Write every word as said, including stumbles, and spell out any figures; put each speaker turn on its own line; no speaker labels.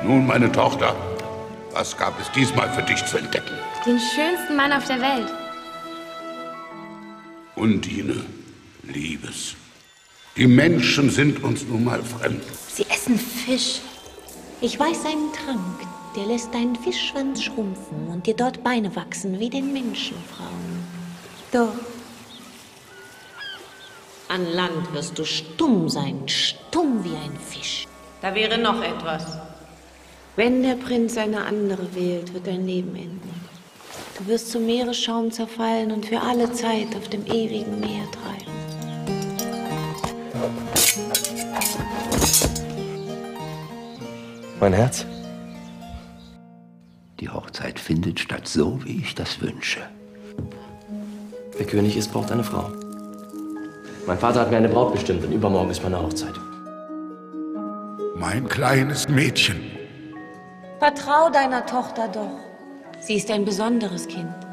Nun, meine Tochter, was gab es diesmal für dich zu entdecken?
Den schönsten Mann auf der Welt.
Undine, Liebes, die Menschen sind uns nun mal fremd.
Sie essen Fisch.
Ich weiß einen Trank, der lässt deinen Fischschwanz schrumpfen und dir dort Beine wachsen wie den Menschenfrauen. Doch an Land wirst du stumm sein, stumm wie ein Fisch.
Da wäre noch etwas.
Wenn der Prinz eine andere wählt, wird dein Leben enden. Du wirst zum Meeresschaum zerfallen und für alle Zeit auf dem ewigen Meer treiben.
Mein Herz?
Die Hochzeit findet statt, so wie ich das wünsche.
Wer König ist, braucht eine Frau. Mein Vater hat mir eine Braut bestimmt und übermorgen ist meine Hochzeit.
Mein kleines Mädchen.
Vertrau deiner Tochter doch. Sie ist ein besonderes Kind.